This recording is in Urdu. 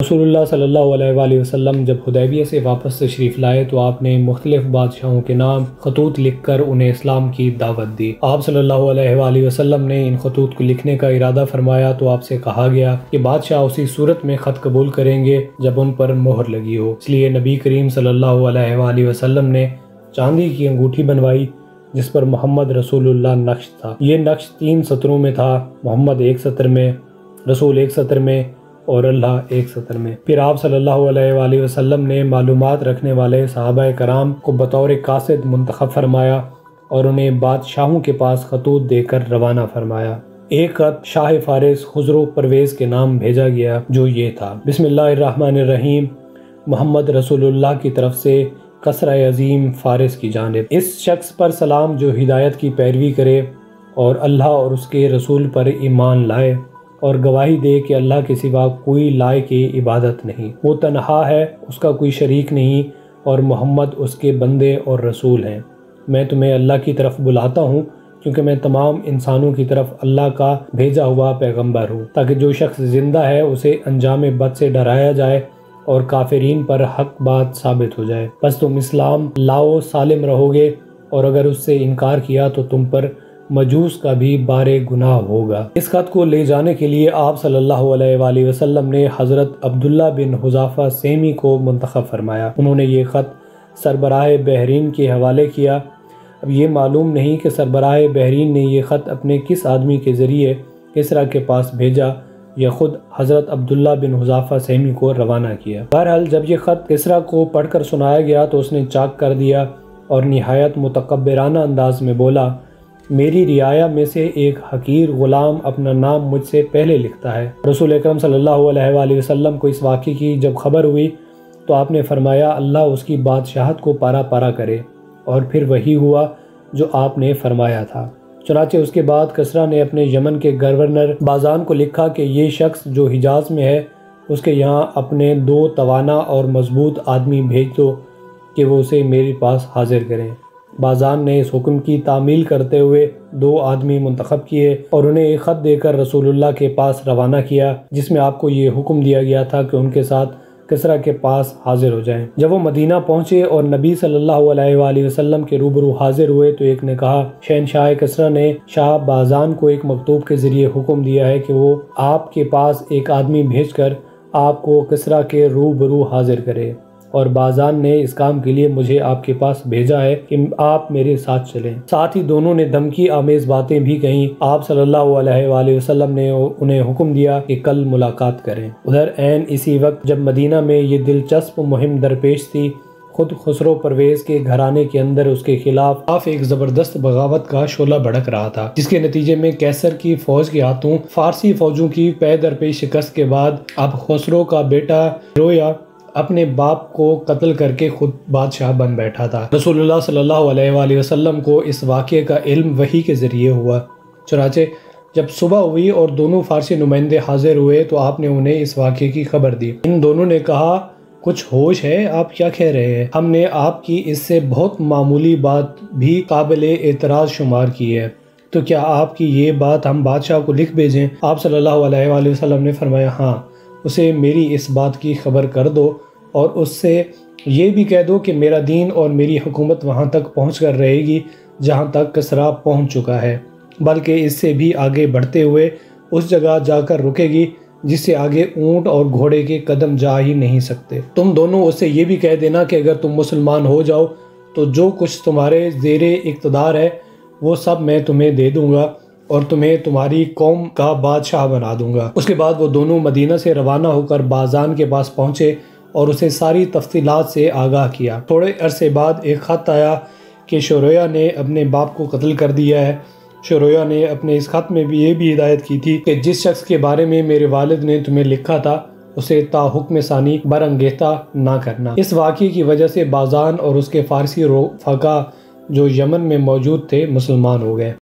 رسول اللہ صلی اللہ علیہ وآلہ وسلم جب حدیبیہ سے واپس تشریف لائے تو آپ نے مختلف بادشاہوں کے نام خطوط لکھ کر انہیں اسلام کی دعوت دی۔ آپ صلی اللہ علیہ وآلہ وسلم نے ان خطوط کو لکھنے کا ارادہ فرمایا تو آپ سے کہا گیا کہ بادشاہ اسی صورت میں خط قبول کریں گے جب ان پر مہر لگی ہو۔ اس لیے نبی کریم صلی اللہ علیہ وآلہ وسلم نے چاندی کی انگوٹھی بنوائی جس پر محمد رسول اللہ نقش تھا۔ یہ نقش 3 سطروں میں تھا، محمد 1 سطر میں، رسول 1 سطر میں اور اللہ 1 سطر میں۔ پھر آپ صلی اللہ علیہ وآلہ وسلم نے معلومات رکھنے والے صحابہ کرام کو بطور قاصد منتخب فرمایا اور انہیں بادشاہوں کے پاس خطوط دے کر روانہ فرمایا۔ ایک خط شاہ فارس خسرو پرویز کے نام بھیجا گیا جو یہ تھا: بسم اللہ الرحمن الرحیم، محمد رسول اللہ کی طرف سے کسرہ عظیم فارس کی جانب۔ اس شخص پر سلام جو ہدایت کی پیروی کرے اور اللہ اور اس کے رسول پر ایمان لائے اور گواہی دے کہ اللہ کے سوا کوئی لائق عبادت نہیں، وہ تنہا ہے، اس کا کوئی شریک نہیں، اور محمد اس کے بندے اور رسول ہیں۔ میں تمہیں اللہ کی طرف بلاتا ہوں کیونکہ میں تمام انسانوں کی طرف اللہ کا بھیجا ہوا پیغمبر ہوں، تاکہ جو شخص زندہ ہے اسے انجام بد سے ڈرایا جائے اور کافرین پر حق بات ثابت ہو جائے۔ پس تم اسلام لاؤ، سالم رہو گے، اور اگر اس سے انکار کیا تو تم پر مجوس کا بھی بار گناہ ہوگا۔ اس خط کو لے جانے کے لیے آپ صلی اللہ علیہ وآلہ وسلم نے حضرت عبداللہ بن حذافہ سہمی کو منتخب فرمایا۔ انہوں نے یہ خط سربراہ بحرین کے حوالے کیا۔ اب یہ معلوم نہیں کہ سربراہ بحرین نے یہ خط اپنے کس آدمی کے ذریعے کسریٰ کے پاس بھیجا یا خود حضرت عبداللہ بن حذافہ سہمی کو روانہ کیا۔ بہرحال جب یہ خط کسریٰ کو پڑھ کر سنایا گیا تو اس نے چاک کر دیا اور نہایت متکبرانہ انداز میں بولا: میری رعایا میں سے ایک حقیر غلام اپنا نام مجھ سے پہلے لکھتا ہے۔ رسول اکرم صلی اللہ علیہ وآلہ وسلم کو اس واقعے کی جب خبر ہوئی تو آپ نے فرمایا اللہ اس کی بادشاہت کو پارا پارا کرے، اور پھر وہی ہوا جو آپ نے فرمایا تھا۔ چنانچہ اس کے بعد کسریٰ نے اپنے یمن کے گورنر بازان کو لکھا کہ یہ شخص جو حجاز میں ہے اس کے یہاں اپنے 2 توانا اور مضبوط آدمی بھیج دو کہ وہ اسے میرے پاس حاضر کریں۔ بازان نے اس حکم کی تعمیل کرتے ہوئے 2 آدمی منتخب کیے اور انہیں ایک خط دے کر رسول اللہ کے پاس روانہ کیا جس میں آپ کو یہ حکم دیا گیا تھا کہ ان کے ساتھ کسریٰ کے پاس حاضر ہو جائیں۔ جب وہ مدینہ پہنچے اور نبی صلی اللہ علیہ وآلہ وسلم کے روبرو حاضر ہوئے تو ایک نے کہا: شہنشاہ کسریٰ نے شاہ بازان کو ایک مکتوب کے ذریعے حکم دیا ہے کہ وہ آپ کے پاس ایک آدمی بھیج کر آپ کو کسریٰ کے روبرو حاضر کرے، اور بازان نے اس کام کے لیے مجھے آپ کے پاس بھیجا ہے کہ آپ میرے ساتھ چلیں۔ ساتھ ہی دونوں نے دھمکی آمیز باتیں بھی کہیں۔ آپ صلی اللہ علیہ وآلہ وسلم نے انہیں حکم دیا کہ کل ملاقات کریں۔ ادھر عین اسی وقت جب مدینہ میں یہ دلچسپ مہم درپیش تھی، خود خسرو پرویز کے گھرانے کے اندر اس کے خلاف ایک زبردست بغاوت کا شعلہ بھڑک رہا تھا، جس کے نتیجے میں قیصر کی فوج کے ہاتھوں فارسی فوجوں کی پے در پے شکست کے بعد اب خسرو کا بیٹا رویا اپنے باپ کو قتل کر کے خود بادشاہ بن بیٹھا تھا۔ رسول اللہ صلی اللہ علیہ وآلہ وسلم کو اس واقعے کا علم وحی کے ذریعے ہوا۔ چنانچہ جب صبح ہوئی اور دونوں فارسی نمائندے حاضر ہوئے تو آپ نے انہیں اس واقعے کی خبر دی۔ ان دونوں نے کہا: کچھ ہوش ہے، آپ کیا کہہ رہے ہیں؟ ہم نے آپ کی اس سے بہت معمولی بات بھی قابل اعتراض شمار کی ہے، تو کیا آپ کی یہ بات ہم بادشاہ کو لکھ بھیجیں؟ آپ صلی اللہ علیہ وآلہ وسلم نے فرمایا: ہاں، اسے میری اس بات کی خبر کر دو اور اس سے یہ بھی کہہ دو کہ میرا دین اور میری حکومت وہاں تک پہنچ کر رہے گی جہاں تک کسریٰ پہنچ چکا ہے، بلکہ اس سے بھی آگے بڑھتے ہوئے اس جگہ جا کر رکے گی جس سے آگے اونٹ اور گھوڑے کے قدم جا ہی نہیں سکتے۔ تم دونوں اس سے یہ بھی کہہ دینا کہ اگر تم مسلمان ہو جاؤ تو جو کچھ تمہارے زیر اقتدار ہے وہ سب میں تمہیں دے دوں گا اور تمہیں تمہاری قوم کا بادشاہ بنا دوں گا۔ اس کے بعد وہ دونوں مدینہ سے روانہ ہو کر بازان کے پاس پہنچے اور اسے ساری تفصیلات سے آگاہ کیا۔ تھوڑے عرصے بعد ایک خط آیا کہ شرویہ نے اپنے باپ کو قتل کر دیا ہے۔ شرویہ نے اپنے اس خط میں بھی یہ بھی ہدایت کی تھی کہ جس شخص کے بارے میں میرے والد نے تمہیں لکھا تھا اسے تا حکم ثانی برانگیختہ نہ کرنا۔ اس واقعے کی وجہ سے بازان اور اس کے فارسی رفقا جو یمن میں موجود تھے مسلمان ہو گئے۔